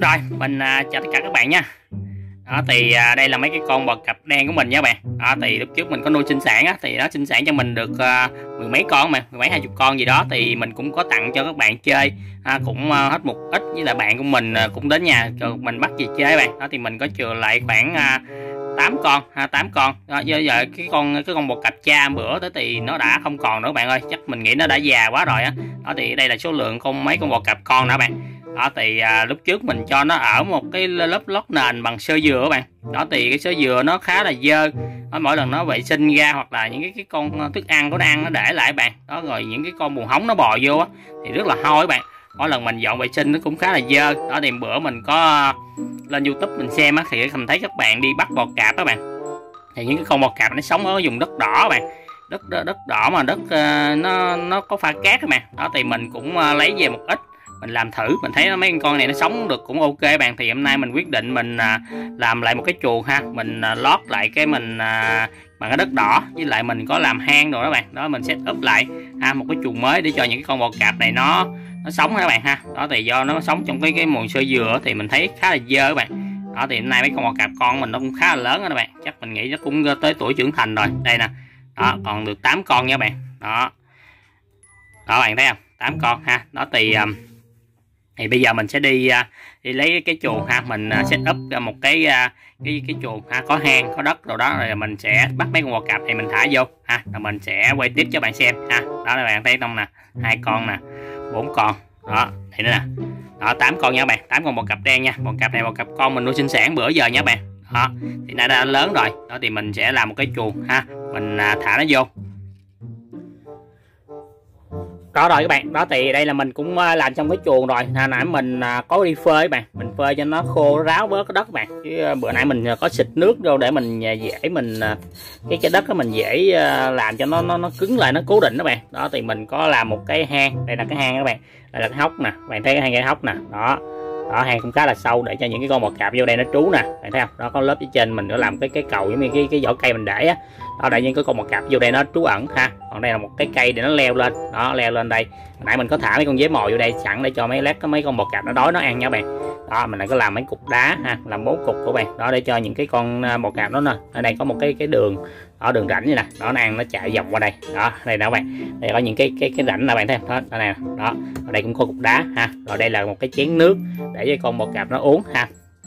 Rồi, mình chào tất cả các bạn nha. Đó thì đây là mấy cái con bò cặp đen của mình nha bạn. Đó thì lúc trước mình có nuôi sinh sản á, thì nó sinh sản cho mình được mười mấy con mà, mười mấy 20 con gì đó, thì mình cũng có tặng cho các bạn chơi. Cũng hết một ít, với lại bạn của mình cũng đến nhà rồi mình bắt về chơi bạn. Đó thì mình có chừa lại khoảng 8 con, 8 con. Đó, giờ cái con bò cặp cha bữa tới thì nó đã không còn nữa bạn ơi, chắc mình nghĩ nó đã già quá rồi á. Đó thì đây là số lượng mấy con bò cặp con nữa bạn. Đó thì lúc trước mình cho nó ở một cái lớp lót nền bằng sơ dừa các bạn. Đó thì cái sơ dừa nó khá là dơ. Đó, mỗi lần nó vệ sinh ra hoặc là những cái con thức ăn của nó ăn nó để lại bạn. Đó rồi những cái con buồng hóng nó bò vô á thì rất là hôi các bạn. Mỗi lần mình dọn vệ sinh nó cũng khá là dơ. Đó thì bữa mình có lên YouTube mình xem á, thì mình thấy các bạn đi bắt bò cạp các bạn. Thì những cái con bò cạp nó sống ở vùng đất đỏ các bạn. Đất đỏ mà đất nó có pha cát các bạn. Đó thì mình cũng lấy về một ít mình làm thử, mình thấy mấy con này nó sống được cũng ok bạn. Thì hôm nay mình quyết định mình làm lại một cái chuồng ha, mình lót lại cái mình bằng cái đất đỏ, với lại mình có làm hang rồi đó bạn. Đó mình set up lại một cái chuồng mới để cho những cái con bò cạp này nó sống các bạn ha. Đó thì do nó sống trong cái mùn sơ dừa thì mình thấy khá là dơ các bạn. Đó thì hôm nay mấy con bò cạp con mình nó cũng khá là lớn đó các bạn, chắc mình nghĩ nó cũng tới tuổi trưởng thành rồi. Đây nè, đó còn được 8 con nha bạn. Đó bạn thấy không, 8 con ha. Đó thì bây giờ mình sẽ đi lấy cái chuồng ha, mình set up một cái chuồng ha, có hang có đất rồi đó, rồi mình sẽ bắt mấy con bò cạp này mình thả vô ha, rồi mình sẽ quay tiếp cho bạn xem ha. Đó là bạn thấy không nè, 2 con nè, 4 con đó, đây nữa nè. Đó 8 con nha bạn, 8 con bò cạp đen nha. Bò cạp này bò cạp con mình nuôi sinh sản bữa giờ nha bạn. Đó thì nó đã lớn rồi. Đó thì mình sẽ làm một cái chuồng ha, mình thả nó vô. Đó rồi các bạn, đó thì đây là mình cũng làm xong cái chuồng rồi. Hồi nãy mình có đi phơi các bạn, mình phơi cho nó khô ráo bớt cái đất các bạn. Chứ bữa nãy mình có xịt nước vô để mình dễ mình cái đất đó mình dễ làm cho nó cứng lại, nó cố định đó bạn. Đó thì mình có làm một cái hang, đây là cái hang các bạn. Đây là cái hốc nè, bạn thấy cái hang cái hốc nè. Đó hang cũng khá là sâu để cho những cái con bò cạp vô đây nó trú nè, bạn thấy không? Đó có lớp phía trên mình có làm cái cầu giống như cái vỏ cây mình để á. Đó để những cái con bò cạp vô đây nó trú ẩn ha. Còn đây là một cái cây để nó leo lên. Đó leo lên đây. Hồi nãy mình có thả mấy con dế mồi vô đây sẵn để cho mấy con bò cạp nó đói nó ăn nha bạn. Đó mình lại có làm mấy cục đá ha, làm 4 cục của bạn. Đó để cho những cái con bò cạp đó nè. Ở đây có một cái đường, đó đường rãnh như nè, đó nó ăn nó chạy vòng qua đây. Đó đây nè các bạn. Đây có những cái rãnh nè bạn thấy không? Đó này. Đó ở đây cũng có cục đá ha. Rồi đây là một cái chén nước để cho con bò cạp nó uống ha.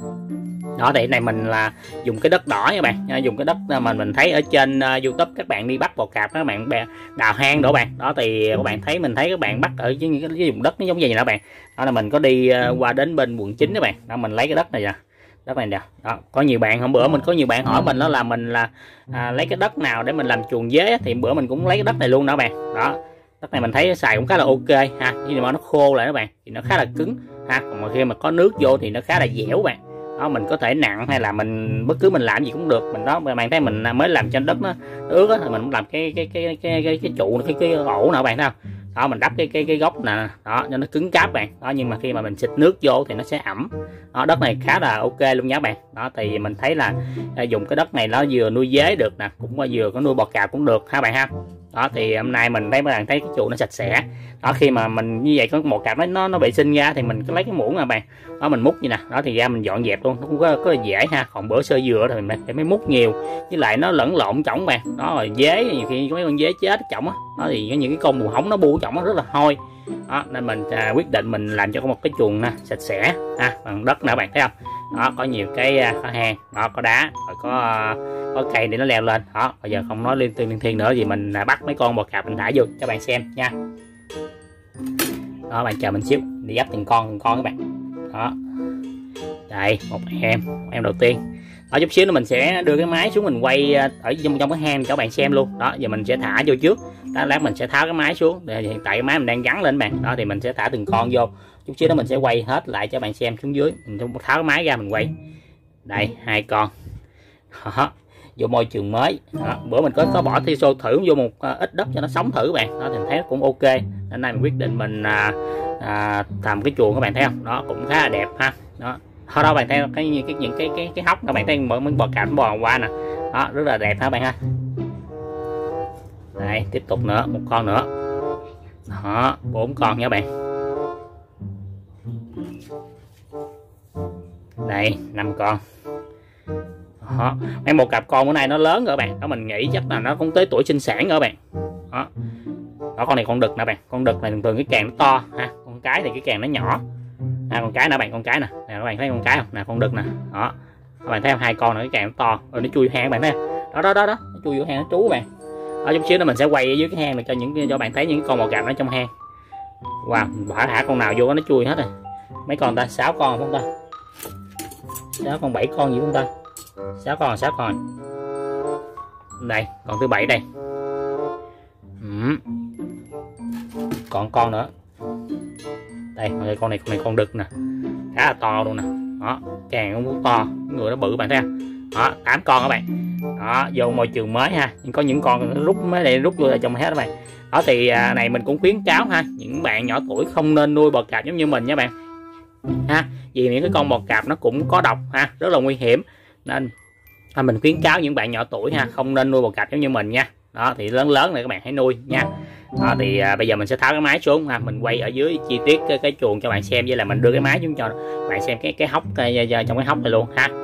Đó thì này mình là dùng cái đất đỏ nha bạn, dùng cái đất mà mình thấy ở trên YouTube các bạn đi bắt bò cạp, các bạn đào hang đổ bạn. Đó thì các bạn thấy mình thấy các bạn bắt ở những cái vùng đất nó giống vậy nè bạn. Đó là mình có đi qua đến bên quận 9 các bạn. Đó mình lấy cái đất này nè, đất này nè. Đó có nhiều bạn hôm bữa mình có nhiều bạn hỏi mình đó là mình là lấy cái đất nào để mình làm chuồng dế, thì bữa mình cũng lấy cái đất này luôn đó bạn. Đó đất này mình thấy xài cũng khá là ok ha, nhưng mà nó khô lại các bạn thì nó khá là cứng ha, còn mà khi mà có nước vô thì nó khá là dẻo bạn. Đó mình có thể nặng hay là mình bất cứ mình làm gì cũng được. Mình đó bạn thấy mình mới làm cho đất nó ướt á, thì mình cũng làm cái trụ cái ổ nè bạn thấy không? Đó mình đắp cái gốc nè, đó cho nó cứng cáp bạn. Đó nhưng mà khi mà mình xịt nước vô thì nó sẽ ẩm. Đó đất này khá là ok luôn nha bạn. Đó thì mình thấy là dùng cái đất này nó vừa nuôi dế được nè, cũng vừa có nuôi bò cạp cũng được ha bạn ha. Đó thì hôm nay mình thấy các bạn thấy cái chuồng nó sạch sẽ. Đó khi mà mình như vậy có một cặp nó vệ sinh ra thì mình cứ lấy cái muỗng nè bạn. Đó mình múc như nè, đó thì ra mình dọn dẹp luôn, nó cũng có là dễ ha. Còn bữa sơ dừa thì mình phải múc nhiều, với lại nó lẫn lộn chổng bạn. Đó rồi dế nhiều khi có mấy con dế chết chổng á. Đó thì có những cái con buồng hóng nó bu chổng nó rất là hôi. Đó nên mình quyết định mình làm cho có một cái chuồng sạch sẽ bằng đất nè bạn thấy không? Đó có nhiều cái có hang, đó có đá, rồi có cây để nó leo lên. Đó bây giờ không nói liên thiên nữa, vì mình bắt mấy con bò cạp mình thả vô cho bạn xem nha. Đó bạn chờ mình xíu để dắt từng con các bạn. Đó đây một em đầu tiên. Đó chút xíu nữa mình sẽ đưa cái máy xuống mình quay ở trong cái hang cho các bạn xem luôn. Đó giờ mình sẽ thả vô trước, đó lát mình sẽ tháo cái máy xuống. Hiện tại cái máy mình đang gắn lên bạn. Đó thì mình sẽ thả từng con vô, chút xíu đó mình sẽ quay hết lại cho bạn xem xuống dưới. Mình tháo cái máy ra mình quay. Đây 2 con. Đó vô môi trường mới. Đó, bữa mình có bỏ thiso thử vô một ít đất cho nó sống thử bạn. Đó thì mình thấy nó cũng ok, nên nay mình quyết định mình làm cái chuồng các bạn thấy không? Đó cũng khá là đẹp ha. Đó thôi đâu bạn thấy những cái hốc các bạn thấy những bò cạp bò qua nè. Đó rất là đẹp ha bạn ha. Đây tiếp tục nữa, một con nữa. Đó 4 con nha bạn. Đây 5 con đó. Mấy một cặp con bữa nay nó lớn rồi các bạn đó, mình nghĩ chắc là nó cũng tới tuổi sinh sản rồi các bạn đó. Đó, con này con đực nè bạn, con đực này thường thường cái càng nó to ha, con cái thì cái càng nó nhỏ. Con cái nè bạn, con cái nè các bạn thấy con cái không nè, con đực nè đó, các bạn thấy không, hai con này cái càng nó to rồi, nó chui vô hang các bạn thấy không? Đó nó chui vô hang nó trú các bạn đó. Chút xíu nữa mình sẽ quay ở dưới cái hang để cho bạn thấy những con bò cạp nó trong hang. Wow, bỏ thả con nào vô nó chui hết rồi. Mấy con ta, 6 con không ta, 6 con 7 con gì không ta, 6 con đây, còn thứ 7 đây. Còn con nữa đây, con này con đực nè, khá là to luôn nè đó, càng cũng to, người nó bự bạn thấy không đó. 8 con các bạn đó, vô môi trường mới ha, nhưng có những con rút mới để rút vô trong hết các bạn đó. Thì này mình cũng khuyến cáo ha, những bạn nhỏ tuổi không nên nuôi bò cạp giống như mình nha bạn ha, vì những cái con bò cạp nó cũng có độc ha, rất là nguy hiểm, nên mình khuyến cáo những bạn nhỏ tuổi ha, không nên nuôi bò cạp giống như mình nha đó. Thì lớn này các bạn hãy nuôi nha đó. Thì bây giờ mình sẽ tháo cái máy xuống ha, mình quay ở dưới chi tiết cái chuồng cho bạn xem, với là mình đưa cái máy xuống cho bạn xem cái hốc trong cái hốc này luôn ha.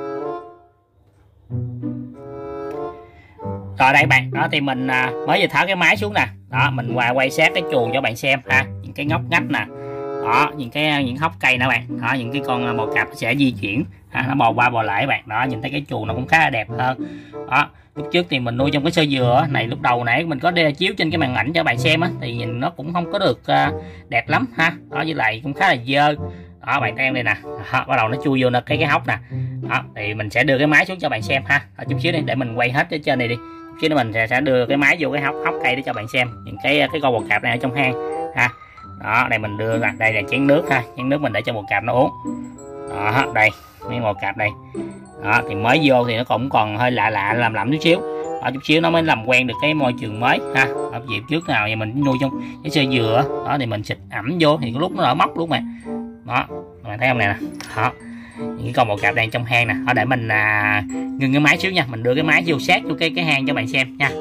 Rồi đây bạn đó, thì mình mới vừa tháo cái máy xuống nè đó, mình quay sát cái chuồng cho bạn xem ha, những cái ngóc ngách nè đó, những hốc cây nè bạn đó, những cái con bò cạp sẽ di chuyển ha, nó bò qua bò lại bạn đó, nhìn thấy cái chuồng nó cũng khá là đẹp hơn đó. Lúc trước thì mình nuôi trong cái sơ dừa này, lúc đầu nãy mình có chiếu trên cái màn ảnh cho bạn xem á, thì nhìn nó cũng không có được đẹp lắm ha đó, với lại cũng khá là dơ đó. Bạn xem đây nè đó, bắt đầu nó chui vô cái hốc nè đó. Thì mình sẽ đưa cái máy xuống cho bạn xem ha đó, chút xíu đi để mình quay hết cái trên này đi, chút xíu nữa mình sẽ đưa cái máy vô cái hốc cây để cho bạn xem những cái con bò cạp này ở trong hang ha đó. Đây mình đưa ra, đây là chén nước ha, chén nước mình để cho bò cạp nó uống đó. Đây mấy bò cạp đây đó, thì mới vô thì nó cũng còn hơi lạ làm chút xíu đó, chút xíu nó mới làm quen được cái môi trường mới ha. Ở dịp trước nào thì mình nuôi trong cái sơ dừa đó, thì mình xịt ẩm vô thì lúc nó ở móc luôn mà đó, bạn thấy không nè đó, những cái con bò cạp đang trong hang nè đó. Để mình ngưng cái máy xíu nha, mình đưa cái máy vô sát vô cái hang cho bạn xem nha.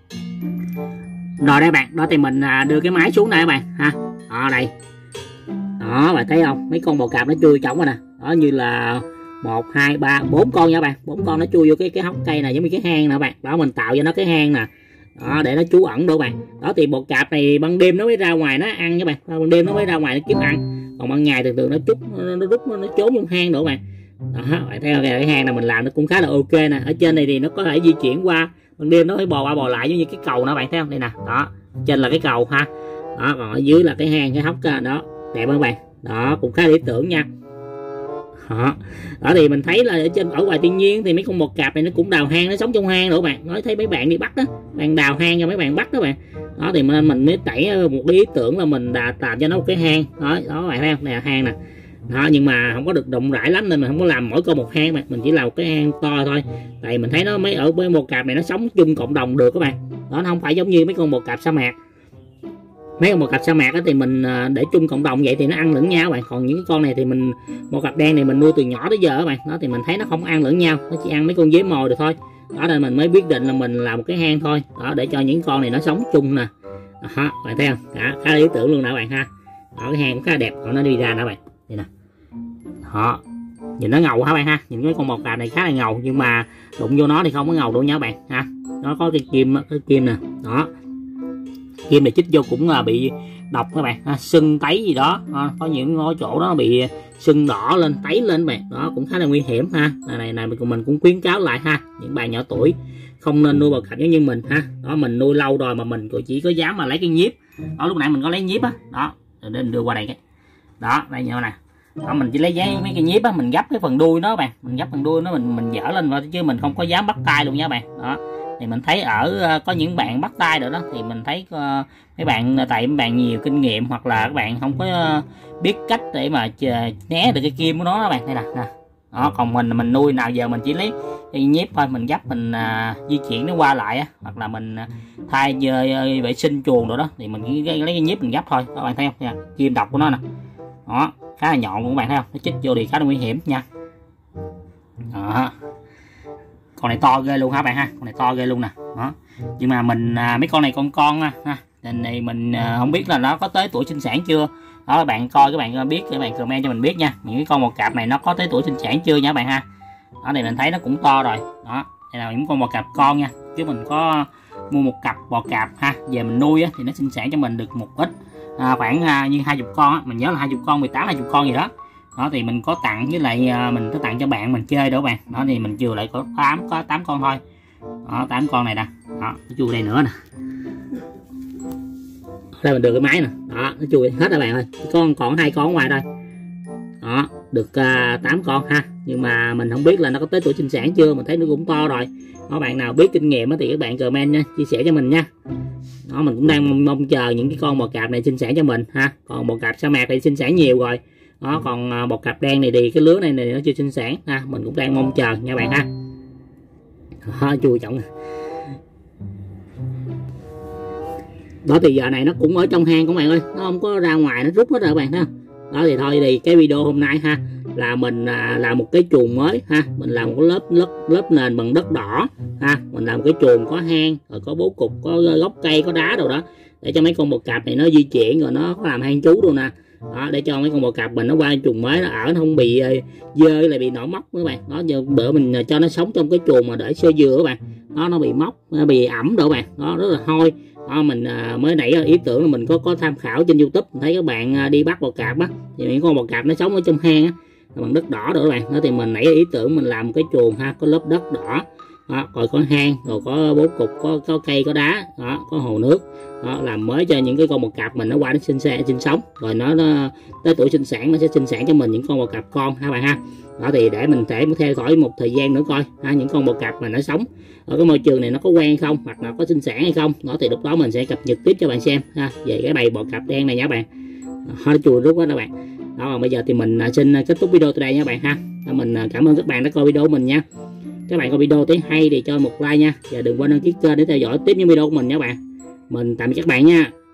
Rồi đây bạn đó, thì mình đưa cái máy xuống đây các bạn ha đó. Đây đó, bạn thấy không, mấy con bò cạp nó chui trống rồi nè đó, như là 1 2 3 4 con nha bạn, 4 con nó chui vô cái hốc cây này giống như cái hang nè bạn đó. Mình tạo cho nó cái hang nè đó, để nó trú ẩn đâu bạn đó. Thì bò cạp này ban đêm nó mới ra ngoài nó ăn nha bạn, ban đêm nó mới ra ngoài nó kiếm ăn, còn ban ngày thường nó rút nó trốn trong hang nữa bạn đó. Bạn thấy không, cái hang này mình làm nó cũng khá là ok nè. Ở trên này thì nó có thể di chuyển qua, ban đêm nó phải bò qua bò lại giống như cái cầu đó bạn thấy không, đây nè đó, trên là cái cầu ha đó, còn ở dưới là cái hang, cái hốc đó, đẹp không bạn đó, cũng khá lý tưởng nha đó. Thì mình thấy là ở ngoài thiên nhiên thì mấy con bò cạp này nó cũng đào hang, nó sống trong hang nữa bạn. Nói thấy mấy bạn đi bắt đó, bạn đào hang cho mấy bạn bắt đó bạn đó, thì mình mới tẩy một cái ý tưởng là mình làm cho nó một cái hang đó bạn thấy không, này là hang nè đó. Nhưng mà không có được rộng rãi lắm nên mình không có làm mỗi con một hang bạn, mình chỉ làm một cái hang to thôi, tại mình thấy nó mấy ở với bò cạp này nó sống chung cộng đồng được các bạn đó, nó không phải giống như mấy con bò cạp sa mạc. Mấy con bò cạp sa mạc thì mình để chung cộng đồng vậy thì nó ăn lẫn nhau bạn, còn những cái con này thì mình bò cạp đen này mình nuôi từ nhỏ tới giờ các bạn đó, thì mình thấy nó không ăn lẫn nhau, nó chỉ ăn mấy con dế mồi được thôi đó, nên mình mới quyết định là mình làm một cái hang thôi đó, để cho những con này nó sống chung nè đó. Bạn thấy không, khá lý tưởng luôn nè bạn ha đó, cái hang cũng khá là đẹp, còn nó đi ra nè bạn, đây nè đó, nhìn nó ngầu hả bạn ha, nhìn cái con bò cạp này khá là ngầu, nhưng mà đụng vô nó thì không có ngầu đâu nha bạn ha. Nó có cái kim nè đó, kim này chích vô cũng là bị độc các bạn ha, sưng tấy gì đó có những chỗ đó bị sưng đỏ lên tấy lên bạn đó, cũng khá là nguy hiểm ha. Này mình cũng khuyến cáo lại ha, những bạn nhỏ tuổi không nên nuôi bò cạp giống như mình ha đó. Mình nuôi lâu rồi mà mình chỉ có dám mà lấy cái nhíp đó, lúc nãy mình có lấy nhíp á đó, để mình đưa qua đây cái đó, đây như nè đó, mình chỉ lấy mấy cái nhíp á, mình gấp cái phần đuôi nó bạn, mình gấp phần đuôi nó, mình dở lên thôi, chứ mình không có dám bắt tay luôn nha bạn đó. Thì mình thấy có những bạn bắt tay được đó, thì mình thấy mấy bạn, tại mấy bạn nhiều kinh nghiệm hoặc là các bạn không có biết cách để mà né được cái kim của nó đó bạn, đây nè đó. Còn mình nuôi nào giờ mình chỉ lấy cái nhíp thôi, mình gấp mình di chuyển nó qua lại á, hoặc là mình thay vệ sinh chuồng rồi đó, thì mình chỉ lấy cái nhíp mình gấp thôi, các bạn thấy không nha, kim độc của nó nè đó, khá là nhọn luôn các bạn thấy không, nó chích vô thì khá là nguy hiểm nha đó. Con này to ghê luôn hả bạn ha, con này to ghê luôn nè đó. Nhưng mà mình mấy con này con ha, nên này mình không biết là nó có tới tuổi sinh sản chưa Đó các bạn coi, các bạn biết, các bạn comment cho mình biết nha, những cái con bò cạp này nó có tới tuổi sinh sản chưa nha các bạn ha. Đó thì mình thấy nó cũng to rồi. Đó đây là những con bò cạp con nha, chứ mình có mua một cặp bò cạp ha về mình nuôi á, thì nó sinh sản cho mình được một ít khoảng như 20 con á, mình nhớ là 20 con, 18 20 con gì đó. Đó thì mình có tặng, với lại mình có tặng cho bạn mình chơi đó các bạn. Đó thì mình chừa lại có 8 con thôi. Đó 8 con này nè. Đó nó chui đây nữa nè. Đây mình được cái máy nè. Đó nó chui hết các bạn ơi, còn 2 con ở ngoài thôi. Đó được 8 con ha, nhưng mà mình không biết là nó có tới tuổi sinh sản chưa, mình thấy nó cũng to rồi. Đó bạn nào biết kinh nghiệm thì các bạn comment nha, chia sẻ cho mình nha. Đó mình cũng đang mong chờ những cái con bò cạp này sinh sản cho mình ha. Còn bò cạp sa mạc thì sinh sản nhiều rồi. Đó còn bò cạp đen này thì cái lứa này nó chưa sinh sản ha, mình cũng đang mong chờ nha bạn ha. Đó, chui trọng. Đó thì giờ này nó cũng ở trong hang các bạn ơi, nó không có ra ngoài, nó rút hết rồi các bạn thấy không. Đó thì thôi thì cái video hôm nay ha là mình làm một cái chuồng mới ha, mình làm một cái lớp nền bằng đất đỏ ha, mình làm một cái chuồng có hang rồi có bố cục, có gốc cây, có đá đâu đó để cho mấy con bò cạp này nó di chuyển, rồi nó có làm hang trú luôn nè. Đó để cho mấy con bò cạp mình nó qua chuồng mới nó ở, nó không bị dơ lại bị nổi mốc các bạn. Đó giờ bữa mình cho nó sống trong cái chuồng mà để sơ dừa các bạn, nó bị mốc, nó bị ẩm đâu các bạn, đó rất là hôi. Đó, mình mới nãy ý tưởng là mình có tham khảo trên YouTube, thấy các bạn đi bắt bò cạp á, thì những con bò cạp nó sống ở trong hang á bằng đất đỏ rồi các bạn. Đó thì mình nãy ý tưởng mình làm một cái chuồng ha, có lớp đất đỏ. Đó, rồi có hang, rồi có bố cục, có cây, có đá, đó, có hồ nước. Đó, làm mới cho những cái con bò cạp mình nó qua nó sinh sống, rồi nó tới tuổi sinh sản nó sẽ sinh sản cho mình những con bò cạp con ha bạn ha. Đó thì để mình thể theo dõi một thời gian nữa coi ha, những con bò cạp mà nó sống ở cái môi trường này nó có quen không, hoặc là có sinh sản hay không. Đó thì lúc đó mình sẽ cập nhật tiếp cho bạn xem ha, về cái bầy bò cạp đen này nha bạn. Nó chui rút hết các bạn. Đó còn bây giờ thì mình xin kết thúc video từ đây nha bạn ha. Mình cảm ơn các bạn đã coi video của mình nha. Các bạn coi video thấy hay thì cho một like nha, và đừng quên đăng ký kênh để theo dõi tiếp những video của mình nha bạn. Mình tạm biệt các bạn nha.